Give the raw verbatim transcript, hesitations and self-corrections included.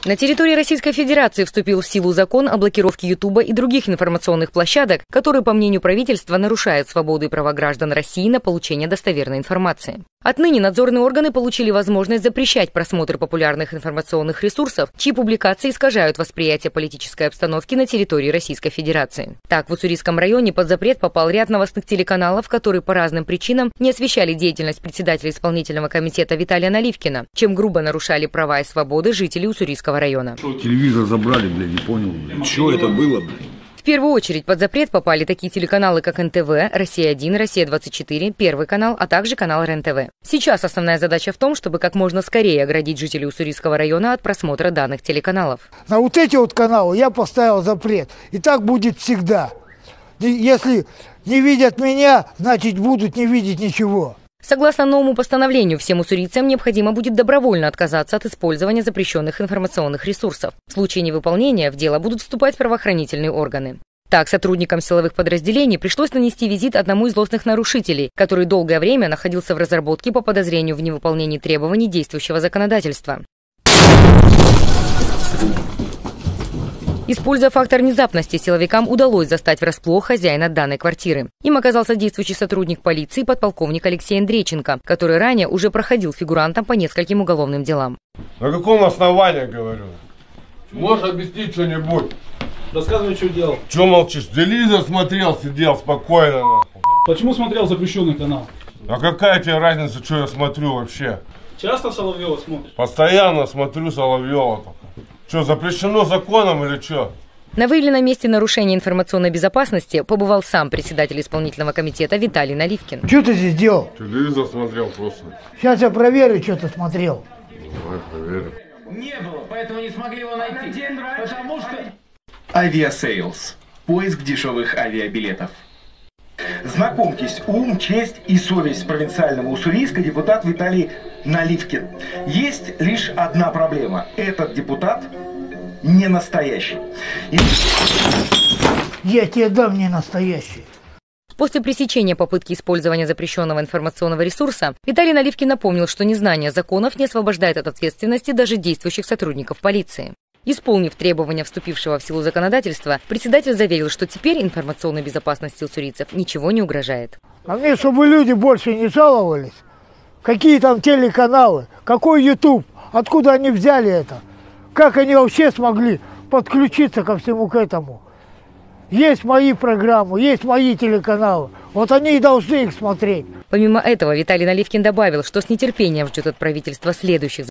На территории Российской Федерации вступил в силу закон о блокировке Ютуба и других информационных площадок, которые, по мнению правительства, нарушают свободу и права граждан России на получение достоверной информации. Отныне надзорные органы получили возможность запрещать просмотр популярных информационных ресурсов, чьи публикации искажают восприятие политической обстановки на территории Российской Федерации. Так, в Уссурийском районе под запрет попал ряд новостных телеканалов, которые по разным причинам не освещали деятельность председателя исполнительного комитета Виталия Наливкина, чем грубо нарушали права и свободы жителей Уссурийского района. Телевизор забрали, блядь, не понял, блядь. Что это было, блядь? В первую очередь под запрет попали такие телеканалы, как эн тэ вэ, Россия один, Россия двадцать четыре, Первый канал, а также канал эр эн тэ вэ. Сейчас основная задача в том, чтобы как можно скорее оградить жителей Уссурийского района от просмотра данных телеканалов. На вот эти вот каналы я поставил запрет. И так будет всегда. Если не видят меня, значит будут не видеть ничего. Согласно новому постановлению, всем уссурийцам необходимо будет добровольно отказаться от использования запрещенных информационных ресурсов. В случае невыполнения в дело будут вступать правоохранительные органы. Так, сотрудникам силовых подразделений пришлось нанести визит одному из злостных нарушителей, который долгое время находился в разработке по подозрению в невыполнении требований действующего законодательства. Используя фактор внезапности, силовикам удалось застать врасплох хозяина данной квартиры. Им оказался действующий сотрудник полиции подполковник Алексей Андрейченко, который ранее уже проходил фигурантом по нескольким уголовным делам. На каком основании, говорю? Можешь объяснить что-нибудь? Рассказывай, что делал. Че молчишь? Телевизор смотрел, сидел спокойно, нахуй. Почему смотрел запрещенный канал? А какая тебе разница, что я смотрю вообще? Часто Соловьева смотришь? Постоянно смотрю Соловьева. Что, запрещено законом или что? На выявленном месте нарушения информационной безопасности побывал сам председатель исполнительного комитета Виталий Наливкин. Что ты здесь делал? Телевизор смотрел просто. Сейчас я проверю, что ты смотрел. Давай проверим. Не было, поэтому не смогли его найти. Потому что... Авиасейлс. Поиск дешевых авиабилетов. Знакомьтесь, ум, честь и совесть провинциального Уссурийска депутат Виталий Наливкин. Есть лишь одна проблема. Этот депутат не настоящий. И... Я тебе дам не настоящий. После пресечения попытки использования запрещенного информационного ресурса, Виталий Наливкин напомнил, что незнание законов не освобождает от ответственности даже действующих сотрудников полиции. Исполнив требования вступившего в силу законодательства, председатель заверил, что теперь информационной безопасности уссурийцев ничего не угрожает. А мне, чтобы люди больше не жаловались, какие там телеканалы, какой ютуб, откуда они взяли это, как они вообще смогли подключиться ко всему к этому. Есть мои программы, есть мои телеканалы, вот они и должны их смотреть. Помимо этого, Виталий Наливкин добавил, что с нетерпением ждет от правительства следующих